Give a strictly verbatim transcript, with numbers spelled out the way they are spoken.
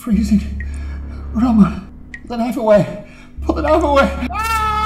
freezing. Roman, put the knife away. Put the knife away. Ah!